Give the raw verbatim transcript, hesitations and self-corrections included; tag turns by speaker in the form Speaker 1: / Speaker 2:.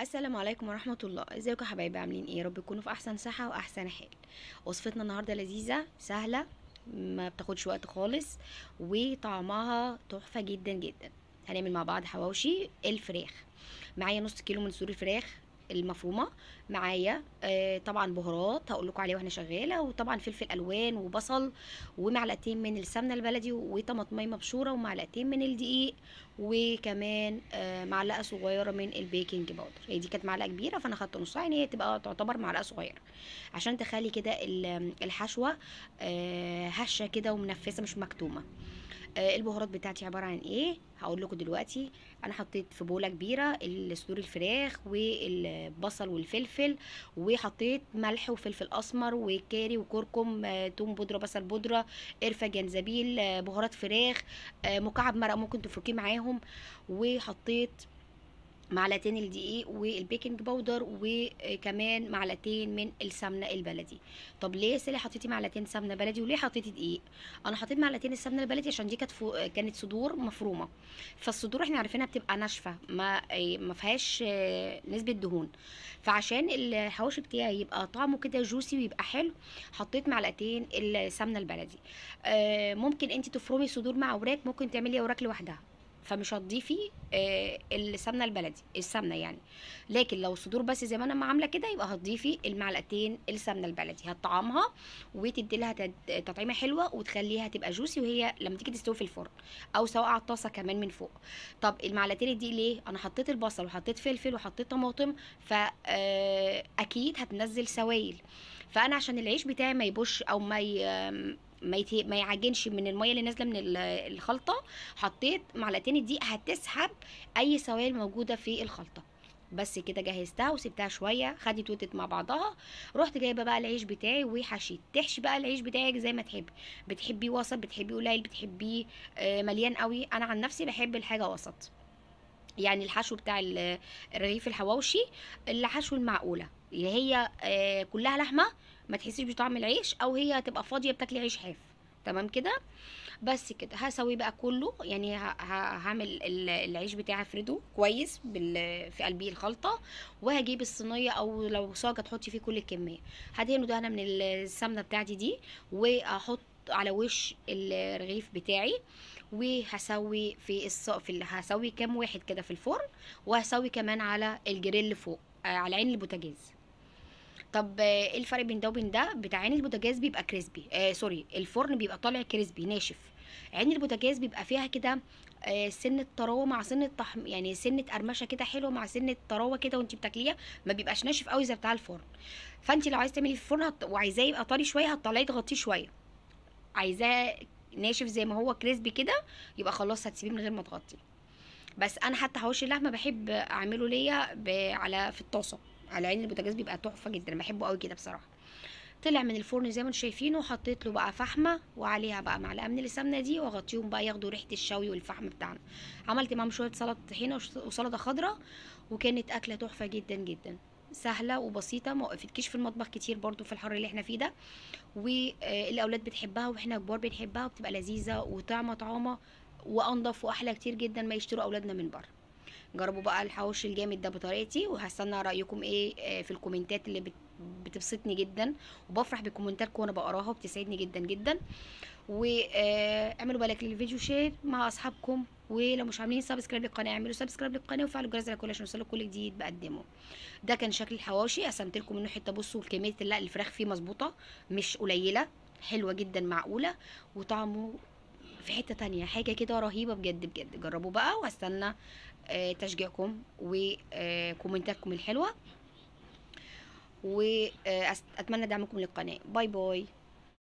Speaker 1: السلام عليكم ورحمة الله. ازيكم يا حبايبي؟ عاملين ايه؟ يا رب تكونوا في احسن صحة واحسن حال. وصفتنا النهاردة لذيذة سهلة، ما بتاخدش وقت خالص، وطعمها تحفة جدا جدا. هنعمل مع بعض حواوشي الفراخ. معايا نص كيلو من صدور الفراخ المفرومه. معايا آه طبعا بهارات هقول لكم عليها واحنا شغاله، وطبعا فلفل الوان وبصل، ومعلقتين من السمنه البلدي وطماطميه مبشوره، ومعلقتين من الدقيق، وكمان آه معلقه صغيره من البيكنج باودر. هي دي كانت معلقه كبيره فانا خدت نصها، يعني هي تبقى تعتبر معلقه صغيره عشان تخلي كده الحشوه آه هشه كده ومنفسه مش مكتومه. آه البهارات بتاعتي عباره عن ايه هقول لكم دلوقتي. انا حطيت في بوله كبيره صدور الفراخ والبصل والفلفل، وحطيت ملح وفلفل اسمر وكاري وكركم، آه توم بودره، بصل بودره، قرفه، جنزبيل، آه بهارات فراخ، آه مكعب مرق ممكن تفركيه معاهم، وحطيت معلقتين الدقيق والبيكنج باودر، وكمان معلقتين من السمنه البلدي. طب ليه سالي حطيتي معلقتين سمنه بلدي وليه حطيتي دقيق؟ انا حطيت معلقتين السمنه البلدي عشان دي كانت فو... كانت صدور مفرومه، فالصدور احنا عارفينها بتبقى ناشفه، ما ما فيهاش نسبه دهون، فعشان الحواوشي بتاعي يبقى طعمه كده جوسي ويبقى حلو حطيت معلقتين السمنه البلدي. ممكن انت تفرمي صدور مع اوراق، ممكن تعملي اوراق لوحدها فمش هتضيفي آه السمنه البلدي السمنه يعني. لكن لو صدور بس زي ما انا ما عامله كده يبقى هتضيفي المعلقتين السمنه البلدي، هتطعمها وتدي لها تطعيمه حلوه وتخليها تبقى جوسي وهي لما تيجي تستوي في الفرن، او سواء على الطاسه كمان من فوق. طب المعلقتين دي ليه؟ انا حطيت البصل وحطيت فلفل وحطيت طماطم، فاكيد هتنزل سوائل، فانا عشان العيش بتاعي ما يبوش او ما ي... ما يتي... ما يعجنش من الميه اللي نازله من الخلطه، حطيت معلقتين الدقيق هتسحب اي سوائل موجوده في الخلطه. بس كده جهزتها وسبتها شويه خدت وتت مع بعضها. رحت جايبه بقى العيش بتاعي وحشيت. تحشي بقى العيش بتاعك زي ما تحب، بتحبيه وسط، بتحبيه قليل، بتحبيه آه مليان قوي. انا عن نفسي بحب الحاجه وسط، يعني الحشو بتاع الرغيف الحواوشي الحشو المعقوله اللي هي آه كلها لحمه ما تحسيش بطعم العيش، او هي تبقى فاضيه بتاكلي عيش حاف. تمام كده. بس كده هسوي بقى كله، يعني هعمل العيش بتاعي افرده كويس بال... في قلبي الخلطه، وهجيب الصينيه او لو صاجه تحطي فيه كل الكميه، هدهنه دهنه من السمنه بتاعتي دي، واحط على وش الرغيف بتاعي، وهسوي في الص... في هسوي كام واحد كده في الفرن، وهسوي كمان على الجريل فوق على عين البوتاجاز. طب ايه الفرق بين ده وبين ده؟ بتاع عين البوتاجاز بيبقى كريسبي، آه سوري الفرن بيبقى طالع كريسبي ناشف، عين البوتاجاز بيبقى فيها كده آه سنه طراوه مع سنه طحم، يعني سنه قرمشه كده حلوه مع سنه طراوه كده وانت بتاكليها، ما بيبقاش ناشف قوي زي بتاع الفرن. فانت لو عايزه تعملي في الفرن هت... وعايزاه يبقى طري شويه هتطلعيه تغطيه شويه، عايزاه ناشف زي ما هو كريسبي كده يبقى خلاص هتسيبيه من غير ما تغطيه. بس انا حتى حواوشي اللحمه بحب اعمله ليا ب... على في الطاسه على عين البوتاجاز، بيبقى تحفه جدا، بحبه قوي كده بصراحه. طلع من الفرن زي ما انتم شايفينه، وحطيت له بقى فحمه وعليها بقى معلقه من السمنه دي، واغطيهم بقى ياخدوا ريحه الشوي والفحم بتاعنا. عملت معاهم شويه سلطه طحينه وسلطه خضراء، وكانت اكله تحفه جدا جدا، سهله وبسيطه، ما وقفتكيش في المطبخ كتير برضو في الحر اللي احنا فيه ده، والاولاد بتحبها واحنا كبار بنحبها، وبتبقى لذيذه وطعمه طعمه وانضف واحلى كتير جدا ما يشتروا اولادنا من بره. جربوا بقى الحواوشي الجامد ده بطريقتي، وهستنى رايكم ايه في الكومنتات اللي بت بتبسطني جدا، وبفرح بكومنتاتكم وانا بقراها وبتسعدني جدا جدا. واعملوا بالك للفيديو شير مع اصحابكم، ولو مش عاملين سبسكرايب للقناه اعملوا سبسكرايب للقناه وفعلوا الجرس على كل عشان يوصلكم كل جديد بقدمه. ده كان شكل الحواوشي، قسمت لكم منه حته. بصوا كميه لا الفراخ فيه مظبوطه مش قليله، حلوه جدا معقوله، وطعمه في حته تانية حاجه كده رهيبه بجد بجد. جربوا بقى، وهستنى آه تشجيعكم وكومنتاتكم الحلوه، واتمنى دعمكم للقناه. باي باي.